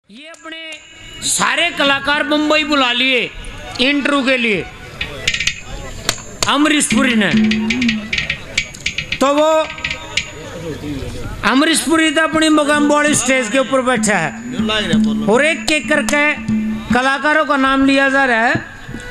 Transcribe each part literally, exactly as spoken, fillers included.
ये अपने सारे कलाकार मुंबई बुला लिए इंटरव्यू के लिए अमरीश पुरी ने। तो वो अमरीश पुरी तो अपनी मकाम वाली स्टेज के ऊपर बैठा है और एक एक करके कलाकारों का नाम लिया जा रहा है।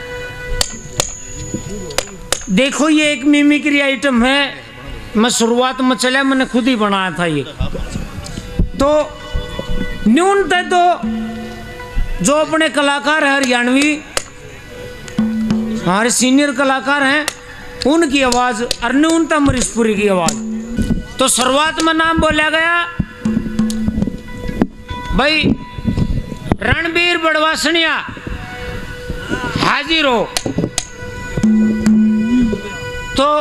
देखो ये एक मिमिक्री आइटम है, मैं शुरुआत में चला मैंने खुद ही बनाया था ये। तो न्यूनतः तो जो अपने कलाकार हैं हरियाणवी हमारे सीनियर कलाकार हैं उनकी आवाज और न्यूनतः अमरीश पुरी की आवाज। तो शुरुआत में नाम बोला गया भाई रणबीर बड़वासनिया हाजिर हो। तो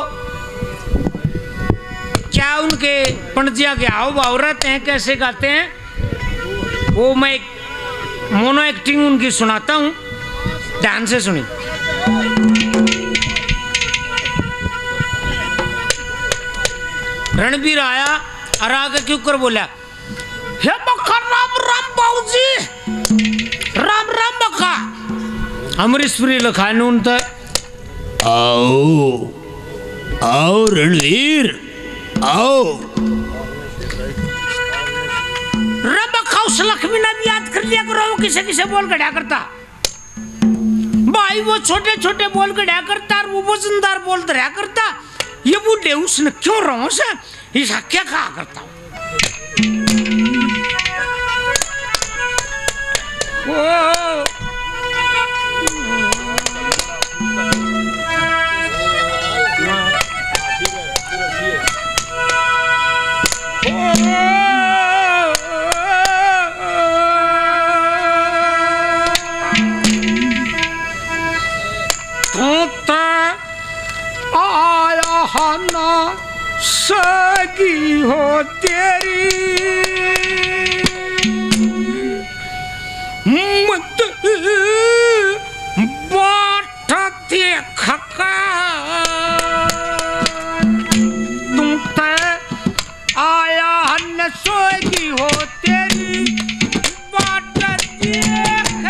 क्या उनके पणजिया के हाव भाव रहते हैं, कैसे गाते हैं, वो मैं एक मोनो एक्टिंग उनकी सुनाता हूं, ध्यान से सुनी। रणबीर आया और आगे क्यों कर बोला हे बक्का राम राम बाबूजी, राम राम बक्का। अमरीश पुरी लिखा नून तो आओ आओ रणवीर आओ। रब बक्का उस लक्ष्मी ने भी याद कर लिया करो, वो किसे किसे बोल गढ़ा करता भाई, वो छोटे छोटे बोल गढ़ा करता और वो वजनदार बोल दरिया करता। ये बूढ़े उसने क्यों रहो से इसका क्या कहा करता हूँ। आया सगी हो तेरी मत बाट देख तुम ते आया न सोगी हो तेरी बाट देख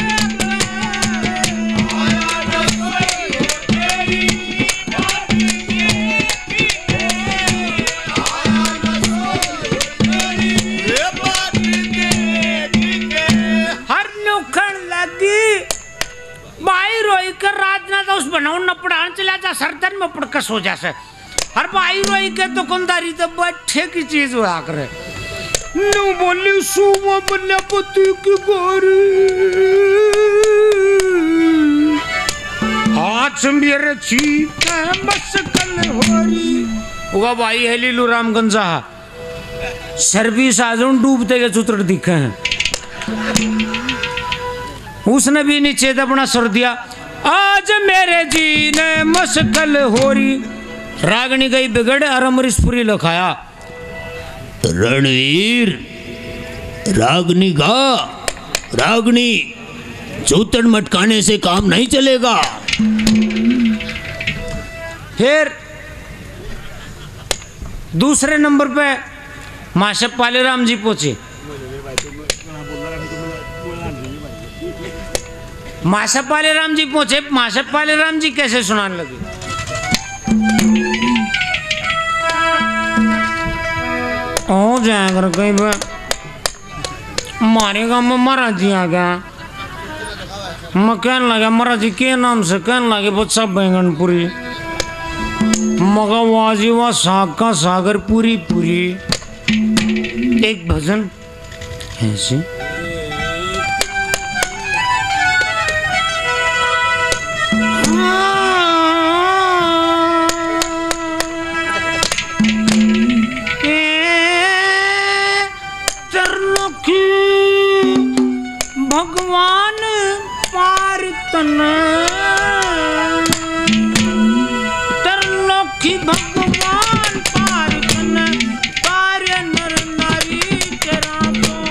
उस बनाऊ न पढ़ान चला जा सरदन में पड़कस हो जासे। हर भाई रोई के तो कुंदारी तो बैठे की चीज हुआ करे नु बोली सुबह बल्ले पति की गोरी हाथ मेरे चीते बस कल होरी होगा भाई हेलीलू रामगंजा सर्विस आजून डूबते के चुतर दिखे हैं। उसने भी नीचे अपना सुर दिया आज मेरे जी ने मशकल होरी। रागनी गई बिगड़ और अमरीश पुरी लिखाया रणवीर रागनी गा रागनी चूतन मटकाने से काम नहीं चलेगा। फिर दूसरे नंबर पे माशप पालेराम जी पहुंचे। माशप पालेराम जी पहुंचे। माशप पालेराम जी कैसे सुनाने लगे ओ जाकर कहीं पे हमारे गाँव में महाराज जी आ गया। मैं कहने लगा महाराज जी के नाम से, कहने लगे बच्चा बैंगनपुरी। मगा वाजी वा साग का सागर पूरी पूरी। एक भजन ऐसे भगवान पार तन तरलोकी भगवान पार तन पार नर नारी तेरा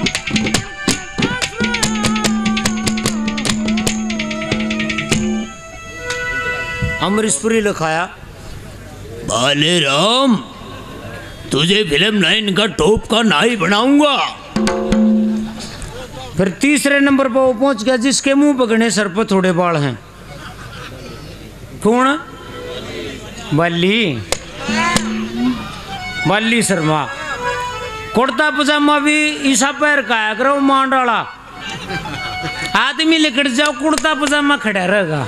अमरीश पुरी लिखाया बाले राम तुझे फिल्म लाइन का टॉप का नाई बनाऊंगा। फिर तीसरे नंबर पर वो पहुंच गया जिसके मुंह पकड़े सर पर थोड़े बाल हैं। कौन? बल्ली बल्ली शर्मा। कुर्ता पजामा भी ईसा पैर का है करो मांड वाला आदमी लेकर जाओ कुर्ता पजामा खड़ा रहेगा।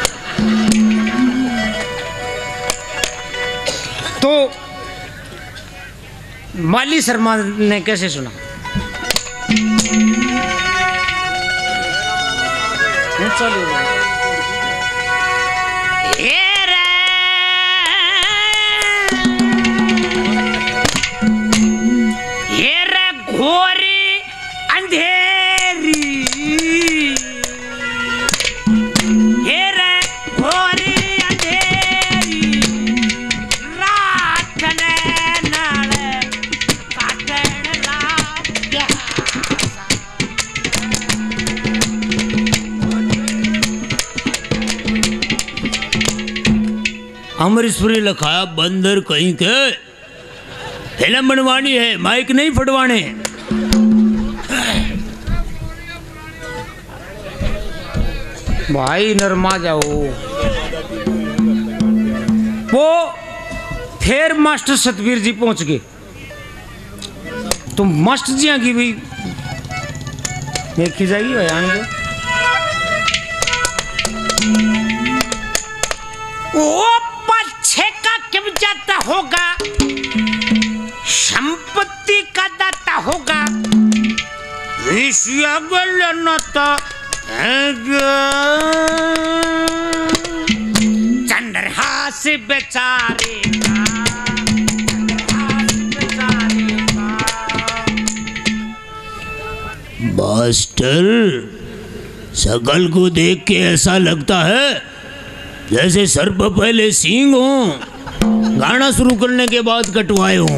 तो माली शर्मा ने कैसे सुना? घोरी अंधेरी हे रे घोरी अंधेरी रात ने नाल काटण लाग्या। अमरीशपुरी लिखाया बंदर कहीं के फिल्म बनवानी है माइक नहीं फटवाने। भाई नरमा जाओ। वो फिर मास्टर सतवीर जी पहुंच गए तो मास्टर जी की भी देखी जाएगी भाई आएंगे। वो पछे का क्यों जाता होगा संपत्ति का दाता होगा विषया गलनता चंद्रहास बेचारे का चंद्रहास बेचारे का। मास्टर शकल को देख के ऐसा लगता है जैसे सर पर पहले सींग हो गाना शुरू करने के बाद कटवाए हों।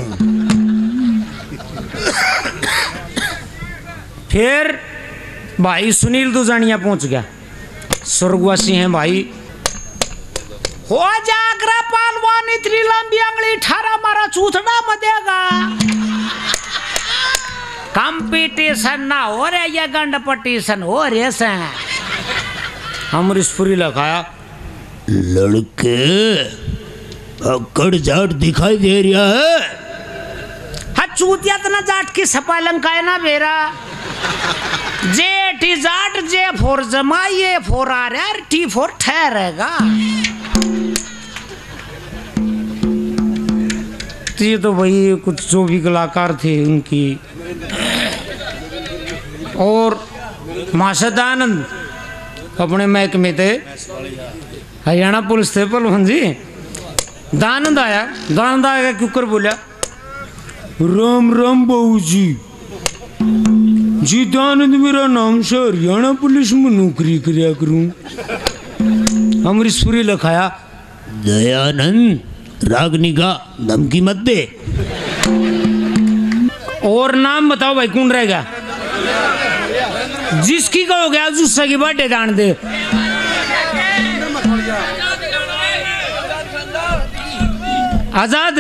फिर भाई सुनील दुजानिया पहुंच गया। स्वर्गवासी हैं भाई। हो जागरा पालवान इतनी लंबी अंगली ठारा मारा चूथड़ा मदेगा। कंपटीशन ना हो रहा ये गंड पटीशन हो रहे से। अमरीशपुरी लगाया लड़के अकड़ जाट दिखाई दे रहा है। हाँ चूतिया तना जाट की सपा लंकाए ना बेरा जे टी जाट जे फोर जमा ये फोर आ रहा है टी फोर ठहरेगा। तो ये तो भाई कुछ जो भी कलाकार थे उनकी और माशदानंद अपने महकमे थे हरियाणा पुलिस थे पलवन जी। दानंद आया दानंद आएगा क्यों कर बोला राम राम बहू जी जी दानंद मेरा नाम से हरियाणा पुलिस में नौकरी कराया करूं। अमरीशपुरी लिखाया दयानंद रागनी का धमकी मत दे। और नाम बताओ भाई कौन रहेगा जिसकी का हो गया दूसरा की बर्थडे दान दे। आजाद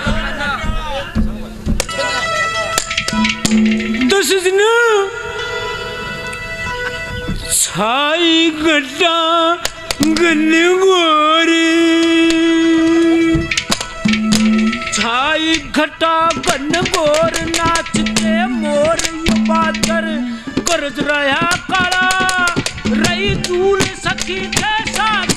दस दिन छाई घटा गन्ने गोरी छाई घटा गन्न गोर नाचते मोर ये बादर करज रहा काला रही दूल सखी के साथ